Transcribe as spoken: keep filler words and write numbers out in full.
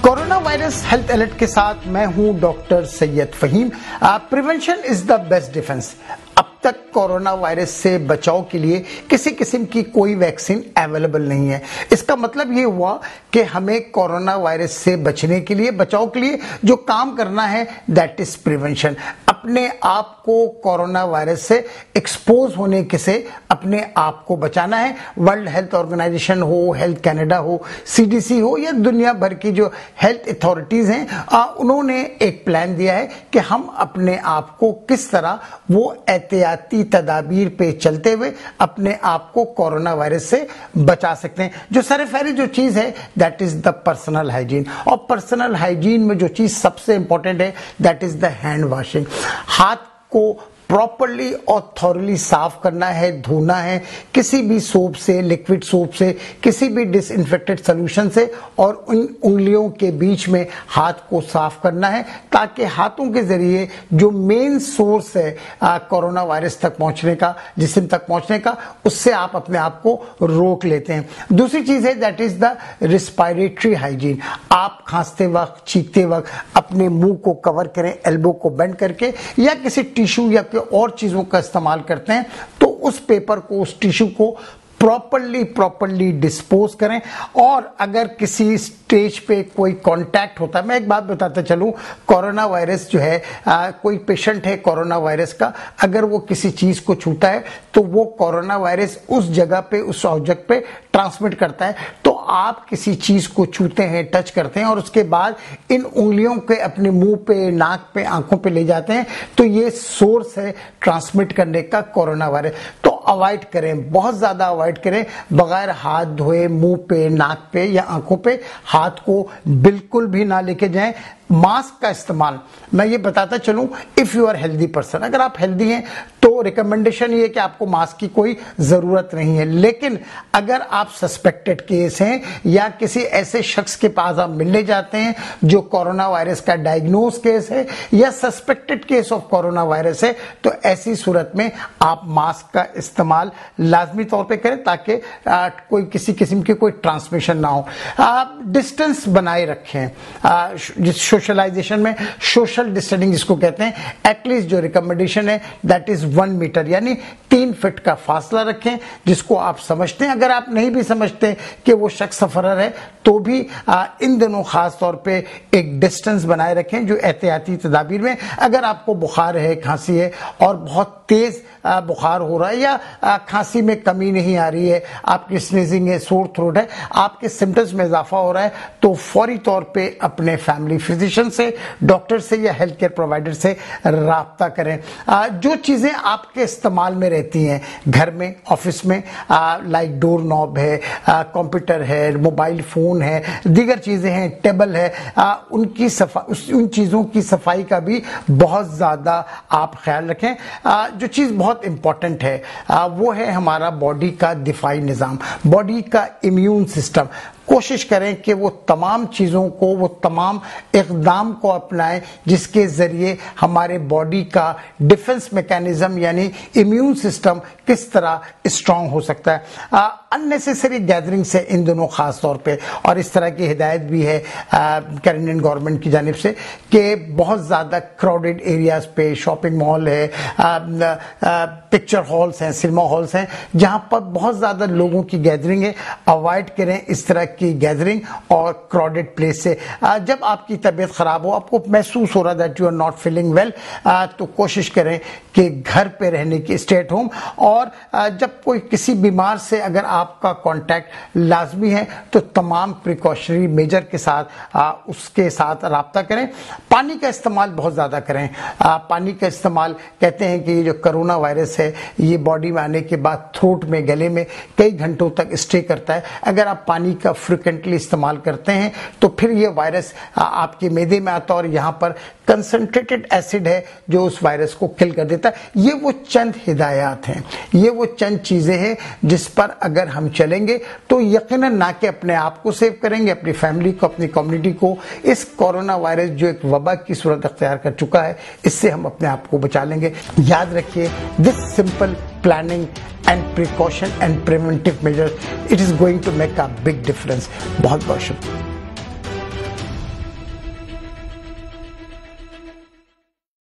Corona virus health alert के साथ मैं हूं doctor Syed Faheem. Prevention is the best defence. अब तक कोरोना वायरस से बचाव के लिए किसी किस्म की कोई वैक्सीन अवेलेबल नहीं है। इसका मतलब ये हुआ कि हमें कोरोना वायरस से बचने के लिए, बचाव के लिए जो काम करना है दैट इज प्रिवेंशन। अपने आप को कोरोना वायरस से एक्सपोज होने के से अपने आप को बचाना है। वर्ल्ड हेल्थ ऑर्गेनाइजेशन हो, हेल्थ कनाडा हो, सीडीसी हो या दुनिया भर की जो हेल्थ अथॉरिटीज हैं, आ, उन्होंने एक प्लान दिया है कि हम अपने आप को किस तरह वो एहतियाती तदाबीर पे चलते हुए अपने आप को कोरोना वायरस से बचा सकते हैं। जो सरफहरी जो चीज है that is the personal hygiene, और पर्सनल हाइजीन में जो चीज सबसे इंपॉर्टेंट है that is the hand washing. हाथ को प्रॉपरली और थॉरली साफ करना है, धोना है किसी भी सोप से, लिक्विड सोप से, किसी भी डिसइंफेक्टेड सॉल्यूशन से, और उन उंगलियों के बीच में हाथ को साफ करना है ताकि हाथों के जरिए जो मेन सोर्स है कोरोना वायरस तक पहुंचने का, जिस्म तक पहुंचने का, उससे आप अपने आप को रोक लेते हैं। दूसरी चीज है that is the respiratory hygiene. आप खांसते वक्त, चीखते वक्त अपने मुंह को कवर करें एल्बो को बेंड करके, या किसी टिश्यू या और चीजों का इस्तेमाल करते हैं तो उस पेपर को, उस टिश्यू को प्रॉपरली प्रॉपरली डिस्पोज करें। और अगर किसी स्टेज पे कोई कांटेक्ट होता है, मैं एक बात बताता चलूं, कोरोना वायरस जो है, आ, कोई पेशेंट है कोरोना वायरस का, अगर वो किसी चीज को छूता है तो वो कोरोना वायरस उस जगह पे, उस ऑब्जेक्ट पे ट्रांसमिट करता है। तो आप किसी चीज को छूते हैं, टच करते हैं और उसके बाद इन उंगलियों के अपने मुंह पे, नाक पे, आंखों पे ले जाते हैं, तो ये सोर्स है ट्रांसमिट करने का कोरोना वायरस। तो अवॉइड करें, बहुत ज्यादा अवॉइड करें। बगैर हाथ धोए मुंह पे, नाक पे या आंखों पे हाथ को बिल्कुल भी ना लेके जाएं। मास्क का इस्तेमाल, मैं ये बताता चलूं, if you are healthy person, अगर आप हेल्दी हैं तो रिकमेंडेशन ये है कि आपको मास्क की कोई जरूरत नहीं है। लेकिन अगर आप सस्पेक्टेड केस हैं या किसी ऐसे शख्स के पास आप मिलने जाते हैं जो कोरोना वायरस का डायग्नोज केस है या suspected case of corona virus है, तो ऐसी सूरत में आप मास्क का इस्तेमाल लाजमी तौर पे करें ताकि आ, कोई किसी किस्म की कोई ट्रांसमिशन ना हो। डिस्टेंस बनाए रखें। आ, जिस सोशलाइजेशन में सोशल डिस्टेंसिंग जिसको कहते हैं, एटलीस्ट जो रिकमेंडेशन है दैट इज वन मीटर, यानी तीन फीट का फासला रखें, जिसको आप समझते हैं। अगर आप नहीं भी समझते कि वो शख्स सफरर है तो भी आ, इन दिनों खास तौर पे एक डिस्टेंस बनाए रखें। जो एहतियाती तदाबीर में, अगर आपको बुखार है, खांसी है और बहुत तेज बुखार हो रहा है या आ, खांसी में कमी नहीं आ रही है, आपकी स्नीजिंग है, सोर थ्रोट है, आपके सिम्टम्स में इजाफा हो रहा है, तो फौरी तौर पे अपने फैमिली फिजिशियन से, डॉक्टर से या हेल्थ केयर प्रोवाइडर से राब्ता करें। आ, जो चीजें आपके इस्तेमाल में रहती हैं घर में, ऑफिस में, लाइक डोर नॉब है, कंप्यूटर है, मोबाइल फोन है, दीगर चीजें हैं, टेबल है, आ, उनकी सफाई, उन चीजों की सफाई का भी बहुत ज्यादा आप ख्याल रखें। आ, जो चीज बहुत इंपॉर्टेंट है आ, वो है हमारा बॉडी का दिफाई निजाम, बॉडी का इम्यून सिस्टम। कोशिश करें कि वो तमाम चीज़ों को, वो तमाम इक़दाम को अपनाएं जिसके ज़रिए हमारे बॉडी का डिफेंस मैकेनिज्म यानी इम्यून सिस्टम किस तरह स्ट्रांग हो सकता है। अननेसेसरी गैदरिंग से इन दोनों ख़ास तौर पे, और इस तरह की हिदायत भी है कैनेडियन गवर्नमेंट की जानिब से कि बहुत ज़्यादा क्राउडेड एरियाज़ पे, शॉपिंग मॉल है, पिक्चर हॉल्स हैं, सिनेमा हॉल्स हैं, जहाँ पर बहुत ज़्यादा लोगों की गैदरिंग है, अवॉइड करें इस तरह की गैदरिंग और क्राउडेड प्लेस से। जब आपकी तबीयत खराब हो, आपको महसूस हो रहा है that you are not feeling well, तो कोशिश करें कि घर पे रहने की, स्टे एट होम। और जब कोई किसी बीमार से अगर आपका कांटेक्ट लाजमी है तो तमाम प्रिकॉशनरी मेजर के साथ आ, उसके साथ राब्ता करें। पानी का इस्तेमाल बहुत ज़्यादा करें। आ, पानी का इस्तेमाल, कहते हैं कि ये जो कोरोना वायरस है ये बॉडी में आने के बाद थ्रोट में, गले में कई घंटों तक स्टे करता है। अगर आप पानी का फ्रिक्वेंटली इस्तेमाल करते हैं तो फिर ये वायरस आपके मैदे में आता है और यहाँ पर कंसंट्रेटेड एसिड है जो उस वायरस को किल कर देता है। ये वो चंद हिदायत हैं, ये वो चंद चीजें हैं जिस पर अगर हम चलेंगे तो यकीनन ना कि अपने आप को सेव करेंगे, अपनी फैमिली को, अपनी कम्युनिटी को। इस कोरोना वायरस जो एक वबा की सूरत अख्तियार कर चुका है, इससे हम अपने आप को बचा लेंगे। याद रखिए, this simple planning and precaution and preventive measures, it is going to make a big difference. बहुत बहुत शुक्रिया।